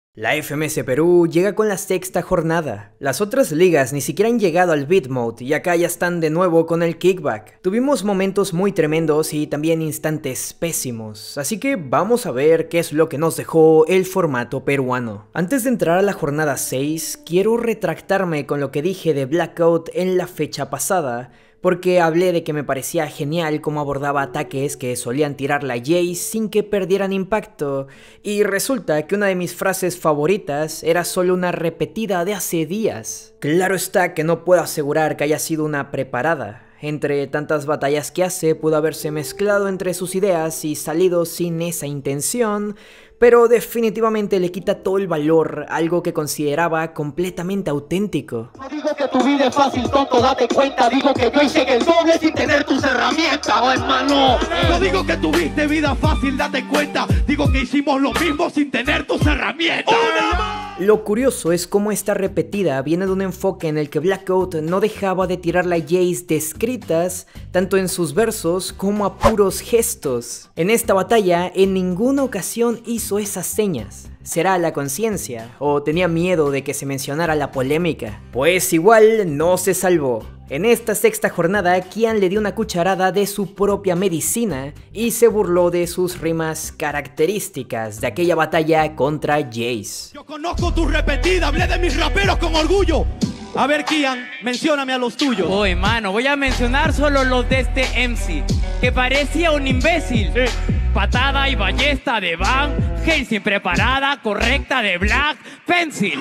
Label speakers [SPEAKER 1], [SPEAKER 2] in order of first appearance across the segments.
[SPEAKER 1] La FMS Perú llega con la sexta jornada. Las otras ligas ni siquiera han llegado al beat mode y acá ya están de nuevo con el kickback. Tuvimos momentos muy tremendos y también instantes pésimos, así que vamos a ver qué es lo que nos dejó el formato peruano. Antes de entrar a la jornada 6, quiero retractarme con lo que dije de Blackout en la fecha pasada, porque hablé de que me parecía genial cómo abordaba ataques que solían tirar la Jace sin que perdieran impacto, y resulta que una de mis frases favoritas era solo una repetida de hace días. Claro está que no puedo asegurar que haya sido una preparada. Entre tantas batallas que hace, pudo haberse mezclado entre sus ideas y salido sin esa intención, pero definitivamente le quita todo el valor a algo que consideraba completamente auténtico.
[SPEAKER 2] No digo que tu vida es fácil, tonto, date cuenta. Digo que yo hice el doble sin tener tus herramientas, oh, hermano.
[SPEAKER 3] No digo que tuviste vida fácil, date cuenta. Digo que hicimos lo mismo sin tener tus herramientas.
[SPEAKER 1] Lo curioso es cómo esta repetida viene de un enfoque en el que Blackout no dejaba de tirar la Jace descritas, tanto en sus versos como a puros gestos. En esta batalla, en ninguna ocasión hizo esas señas. ¿Será la conciencia? ¿O tenía miedo de que se mencionara la polémica? Pues igual no se salvó. En esta sexta jornada, Kian le dio una cucharada de su propia medicina y se burló de sus rimas características de aquella batalla contra Jace.
[SPEAKER 3] Yo conozco tu repetida, hablé de mis raperos con orgullo. A ver, Kian, mencióname a los tuyos.
[SPEAKER 4] Oye, mano, voy a mencionar solo los de este MC, que parecía un imbécil.
[SPEAKER 3] Sí.
[SPEAKER 4] Patada y ballesta de Van Helsing, preparada, correcta de Black Pencil.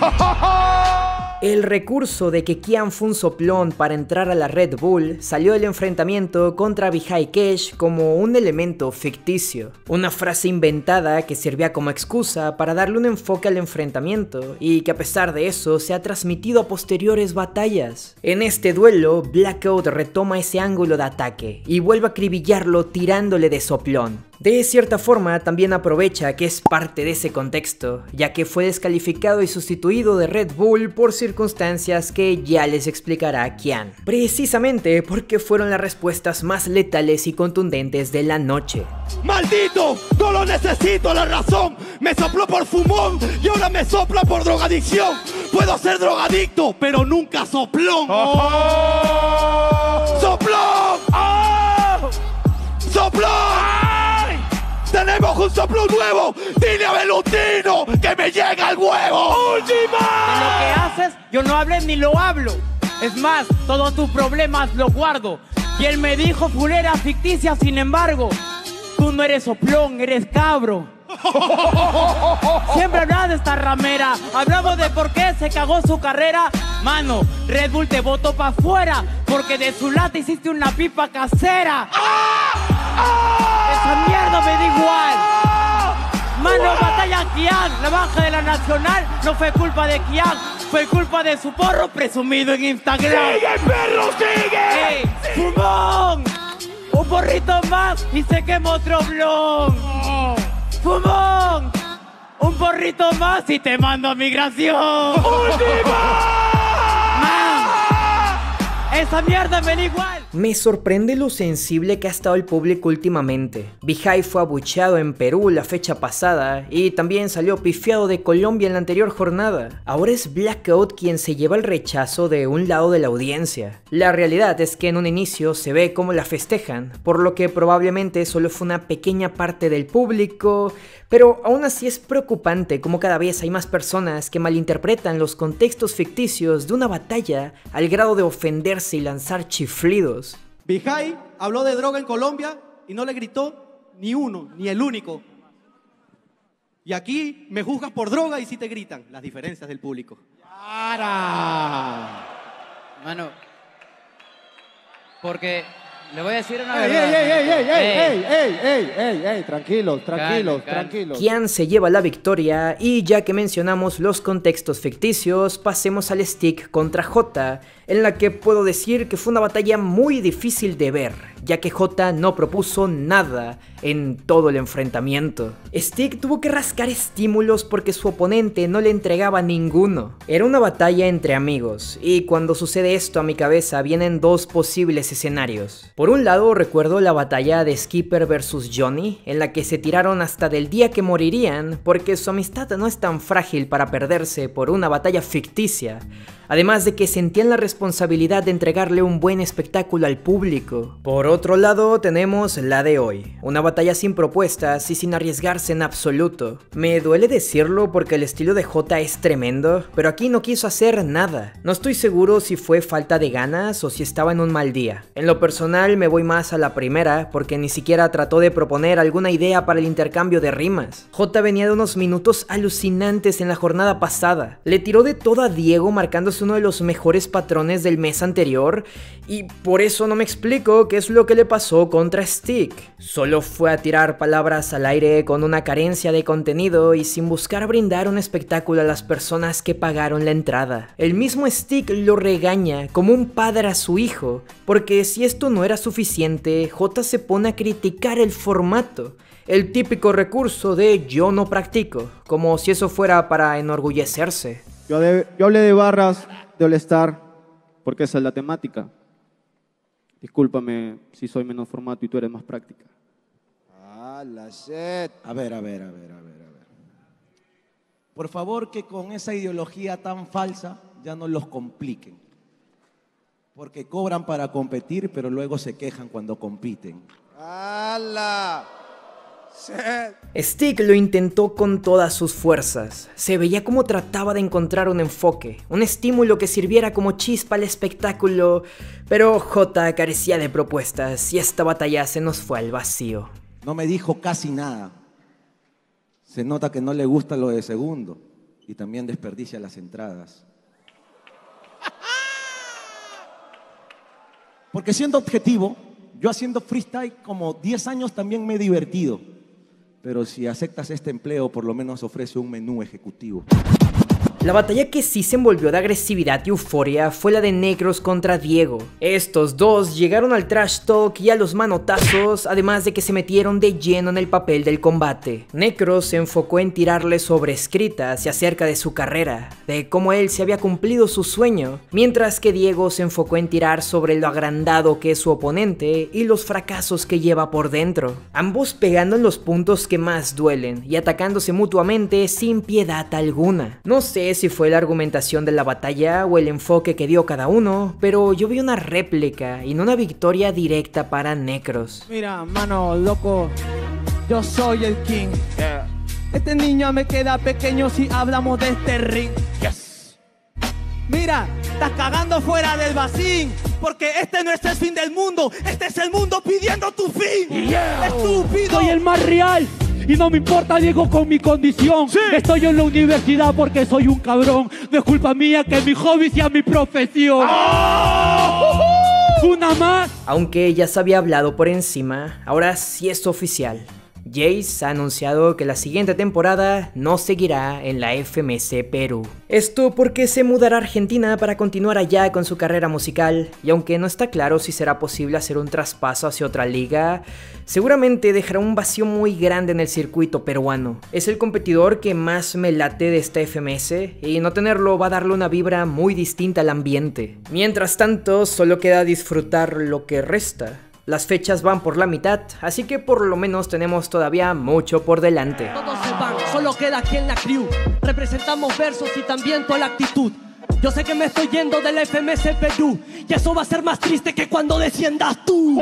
[SPEAKER 1] El recurso de que Kian fue un soplón para entrar a la Red Bull salió del enfrentamiento contra Vijay Kesh como un elemento ficticio. Una frase inventada que servía como excusa para darle un enfoque al enfrentamiento y que a pesar de eso se ha transmitido a posteriores batallas. En este duelo, Blackout retoma ese ángulo de ataque y vuelve a acribillarlo tirándole de soplón. De cierta forma también aprovecha que es parte de ese contexto, ya que fue descalificado y sustituido de Red Bull por circunstancias que ya les explicará Kian. Precisamente porque fueron las respuestas más letales y contundentes de la noche.
[SPEAKER 3] ¡Maldito! ¡No lo necesito! ¡La razón! Me sopló por fumón y ahora me sopla por drogadicción. Puedo ser drogadicto, pero nunca soplón. ¡Soplón! ¡Oh! ¡Soplón! ¡Tenemos un soplo nuevo! ¡Dile a Velutino que me llega el huevo! ¡Última!
[SPEAKER 4] De lo que haces, yo no hablé ni lo hablo. Es más, todos tus problemas los guardo. Y él me dijo fulera ficticia, sin embargo, tú no eres soplón, eres cabro. Siempre hablas de esta ramera. Hablamos de por qué se cagó su carrera. Mano, Red Bull te botó pa' afuera porque de su lata hiciste una pipa casera. Esa mierda me da igual. Mano, batalla Kian. La baja de la Nacional no fue culpa de Kian, fue culpa de su porro presumido en Instagram.
[SPEAKER 3] ¡Sigue, perro, sigue!
[SPEAKER 4] ¡Ey, fumón! Un porrito más y se quemó otro blon. ¡Fumón! Un porrito más y te mando a migración.
[SPEAKER 3] ¡Última!
[SPEAKER 4] Esa mierda me da igual.
[SPEAKER 1] Me sorprende lo sensible que ha estado el público últimamente. Vijay fue abucheado en Perú la fecha pasada y también salió pifiado de Colombia en la anterior jornada. Ahora es Blackout quien se lleva el rechazo de un lado de la audiencia. La realidad es que en un inicio se ve cómo la festejan, por lo que probablemente solo fue una pequeña parte del público, pero aún así es preocupante cómo cada vez hay más personas que malinterpretan los contextos ficticios de una batalla al grado de ofenderse y lanzar chiflidos.
[SPEAKER 5] Vijay habló de droga en Colombia y no le gritó ni uno, ni el único. Y aquí me juzgas por droga y sí te gritan. Las diferencias del público.
[SPEAKER 4] ¡Para! Mano, porque le voy a decir una verdad.
[SPEAKER 6] ¡Ey! Tranquilos.
[SPEAKER 1] Kian se lleva la victoria y ya que mencionamos los contextos ficticios, pasemos al stick contra J, en la que puedo decir que fue una batalla muy difícil de ver, ya que Jota no propuso nada en todo el enfrentamiento. Stick tuvo que rascar estímulos porque su oponente no le entregaba ninguno. Era una batalla entre amigos, y cuando sucede esto a mi cabeza vienen dos posibles escenarios. Por un lado recuerdo la batalla de Skipper vs Johnny, en la que se tiraron hasta del día que morirían, porque su amistad no es tan frágil para perderse por una batalla ficticia. Además de que sentían la responsabilidad de entregarle un buen espectáculo al público. Por otro lado tenemos la de hoy, una batalla sin propuestas y sin arriesgarse en absoluto. Me duele decirlo porque el estilo de Jota es tremendo, pero aquí no quiso hacer nada. No estoy seguro si fue falta de ganas o si estaba en un mal día. En lo personal me voy más a la primera, porque ni siquiera trató de proponer alguna idea para el intercambio de rimas. Jota venía de unos minutos alucinantes en la jornada pasada. Le tiró de todo a Diego, marcándose uno de los mejores patrones del mes anterior, y por eso no me explico qué es lo que le pasó contra Stick. Solo fue a tirar palabras al aire con una carencia de contenido y sin buscar brindar un espectáculo a las personas que pagaron la entrada. El mismo Stick lo regaña como un padre a su hijo, porque si esto no era suficiente, Jota se pone a criticar el formato. El típico recurso de yo no practico, como si eso fuera para enorgullecerse.
[SPEAKER 6] Yo hablé de barras de All Star porque esa es la temática. Discúlpame si soy menos formato y tú eres más práctica.
[SPEAKER 3] Ah, la shit. A ver. Por favor, que con esa ideología tan falsa ya no los compliquen. Porque cobran para competir, pero luego se quejan cuando compiten. ¡Hala!
[SPEAKER 1] Stick lo intentó con todas sus fuerzas. Se veía como trataba de encontrar un enfoque, un estímulo que sirviera como chispa al espectáculo, pero Jota carecía de propuestas y esta batalla se nos fue al vacío.
[SPEAKER 3] No me dijo casi nada. Se nota que no le gusta lo de segundo y también desperdicia las entradas. Porque siendo objetivo, yo haciendo freestyle como 10 años también me he divertido. Pero si aceptas este empleo, por lo menos ofrece un menú ejecutivo.
[SPEAKER 1] La batalla que sí se envolvió de agresividad y euforia fue la de Necros contra Diego. Estos dos llegaron al trash talk y a los manotazos, además de que se metieron de lleno en el papel del combate. Necros se enfocó en tirarle sobre escritas y acerca de su carrera, de cómo él se había cumplido su sueño, mientras que Diego se enfocó en tirar sobre lo agrandado que es su oponente y los fracasos que lleva por dentro. Ambos pegando en los puntos que más duelen y atacándose mutuamente sin piedad alguna. No sé si fue la argumentación de la batalla o el enfoque que dio cada uno, pero yo vi una réplica y no una victoria directa para Necros.
[SPEAKER 4] Mira, mano, loco, yo soy el king. Este niño me queda pequeño si hablamos de este ring. Mira, estás cagando fuera del vacín, porque este no es el fin del mundo, este es el mundo pidiendo tu fin. Estúpido.
[SPEAKER 7] Soy el más real. Y no me importa, Diego, con mi condición. Sí. Estoy en la universidad porque soy un cabrón. No es culpa mía que mi hobby sea mi profesión. Una más.
[SPEAKER 1] Aunque ya se había hablado por encima, ahora sí es oficial. Jace ha anunciado que la siguiente temporada no seguirá en la FMS Perú. Esto porque se mudará a Argentina para continuar allá con su carrera musical, y aunque no está claro si será posible hacer un traspaso hacia otra liga, seguramente dejará un vacío muy grande en el circuito peruano. Es el competidor que más me late de esta FMS, y no tenerlo va a darle una vibra muy distinta al ambiente. Mientras tanto, solo queda disfrutar lo que resta. Las fechas van por la mitad, así que por lo menos tenemos todavía mucho por delante.
[SPEAKER 8] Todos se van, solo queda aquí en la crew. Representamos versos y también toda la actitud. Yo sé que me estoy yendo de la FMS Perú, y eso va a ser más triste que cuando desciendas tú.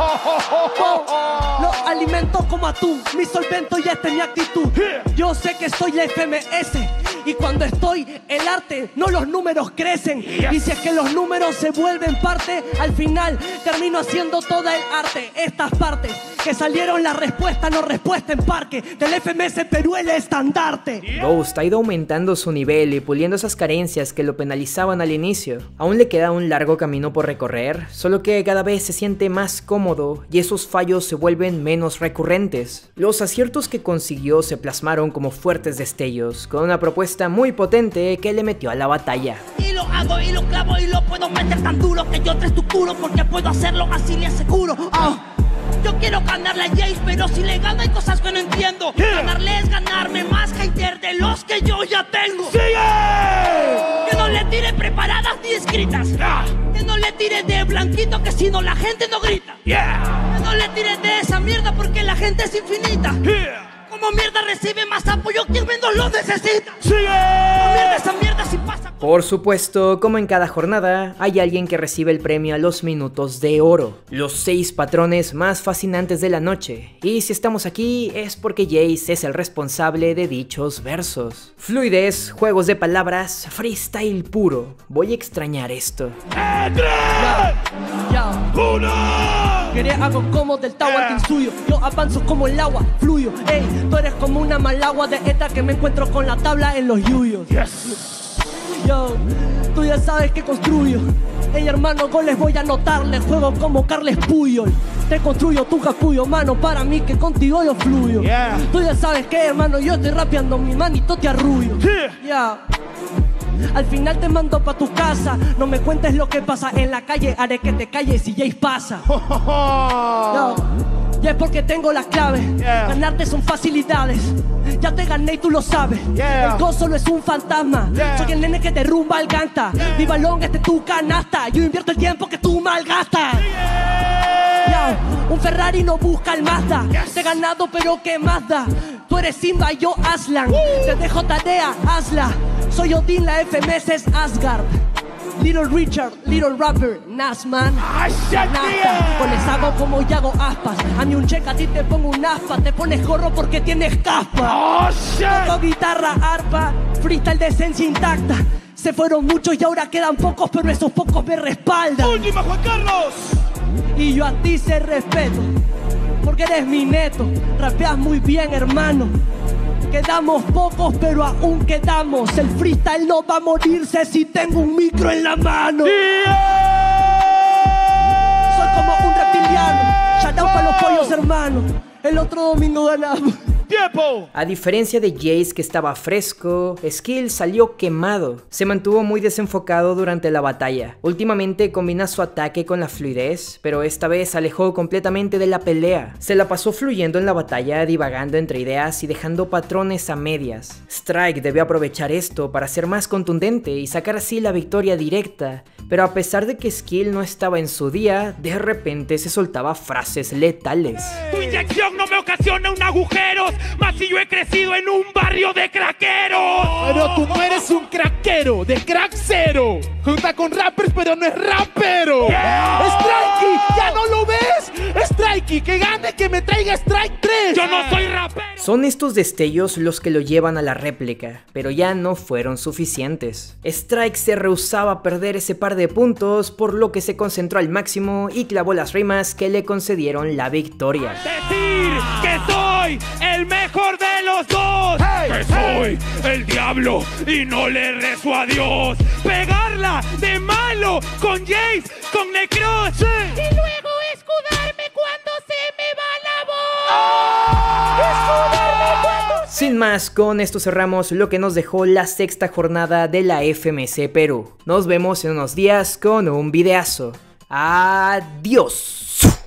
[SPEAKER 8] Lo alimento como atún, mi solvento y esta es mi actitud. Yo sé que soy la FMS, y cuando estoy, el arte, no los números crecen. Y si es que los números se vuelven parte, al final termino haciendo toda el arte. Estas partes que salieron la respuesta, no respuesta en parque. Del FMS Perú el estandarte.
[SPEAKER 1] Ghost ha ido aumentando su nivel y puliendo esas carencias que lo penalizaban al inicio. Aún le queda un largo camino por recorrer, solo que cada vez se siente más cómodo y esos fallos se vuelven menos recurrentes. Los aciertos que consiguió se plasmaron como fuertes destellos, con una propuesta muy potente que le metió a la batalla.
[SPEAKER 9] Y lo hago y lo clavo y lo puedo meter tan duro que yo tres tu culo, porque puedo hacerlo así le aseguro. Yo quiero ganarle a Jace, pero si le gano hay cosas que no entiendo. Ganarle es ganarme más hater de los que yo ya tengo. ¡Sigue! Que no le tire preparadas ni escritas. Que no le tire de blanquito, que si no la gente no grita. Que no le tire de esa mierda porque la gente es infinita. Como mierda recibe más apoyo, quien menos lo necesita. ¡Sigue! Como mierda esa mierda si pasa.
[SPEAKER 1] Por supuesto, como en cada jornada, hay alguien que recibe el premio a los minutos de oro, los 6 patrones más fascinantes de la noche. Y si estamos aquí es porque Jace es el responsable de dichos versos. Fluidez, juegos de palabras, freestyle puro. Voy a extrañar esto.
[SPEAKER 8] Quería algo como del Tower King suyo. Yo avanzo como el agua, fluyo. Ey, tú eres como una malagua de esta que me encuentro con la tabla en los yuyos. Yo, tú ya sabes que construyo. Ey, hermano, goles voy a anotarle. Juego como Carles Puyol. Te construyo tu capullo, mano, para mí que contigo yo fluyo. Tú ya sabes que, hermano, yo estoy rapeando, mi manito te arrullo. Al final te mando pa' tu casa. No me cuentes lo que pasa en la calle. Haré que te calles si Jace pasa. Ya es porque tengo las claves. Ganarte son facilidades. Ya te gané y tú lo sabes. El gozo solo es un fantasma. Soy el nene que derrumba el ganta. Mi balón es de tu canasta. Yo invierto el tiempo que tú malgastas. Un Ferrari no busca el Mazda. Te he ganado pero ¿qué más da? Tú eres Simba y yo Aslan. Te dejo tarea, hazla. Soy Odin, la FMS es Asgard. Little Richard, Little Rapper, Nasman. Pones hago como yo hago aspas. A mí un cheque, a ti te pongo un aspa. Te pones gorro porque tienes caspa. Toco guitarra, arpa, freestyle de esencia intacta. Se fueron muchos y ahora quedan pocos, pero esos pocos me respaldan.
[SPEAKER 10] ¡Última, Juan Carlos!
[SPEAKER 8] Y yo a ti se respeto, porque eres mi neto. Rapeas muy bien, hermano. Quedamos pocos, pero aún quedamos. El freestyle no va a morirse si tengo un micro en la mano. Soy como un reptiliano. Shout out para los pollos, hermano. El otro domingo ganamos.
[SPEAKER 10] ¡Tiempo!
[SPEAKER 1] A diferencia de Jace, que estaba fresco, Skill salió quemado. Se mantuvo muy desenfocado durante la batalla. Últimamente combina su ataque con la fluidez, pero esta vez alejó completamente de la pelea. Se la pasó fluyendo en la batalla, divagando entre ideas y dejando patrones a medias. Strike debió aprovechar esto para ser más contundente y sacar así la victoria directa, pero a pesar de que Skill no estaba en su día, de repente se soltaba frases letales.
[SPEAKER 10] Tu inyección no me ocasiona un agujero, más si yo he crecido en un barrio de craqueros. Pero tú no eres un craquero, de crack cero. Junta con rappers, pero no es rapero. Strikey, ¿ya no lo ves? Strikey, que gane, que me traiga Strike 3. Yo no soy rapero.
[SPEAKER 1] Son estos destellos los que lo llevan a la réplica, pero ya no fueron suficientes. Strike se rehusaba a perder ese par de puntos, por lo que se concentró al máximo y clavó las rimas que le concedieron la victoria.
[SPEAKER 10] Decir que soy el mejor de los dos, que soy el diablo y no le rezo a Dios. Pegarla de malo con Jace, con Necros, y luego escudarme cuando se me va la voz.
[SPEAKER 1] Sin más, con esto cerramos lo que nos dejó la sexta jornada de la FMS Perú. Nos vemos en unos días con un videazo. Adiós.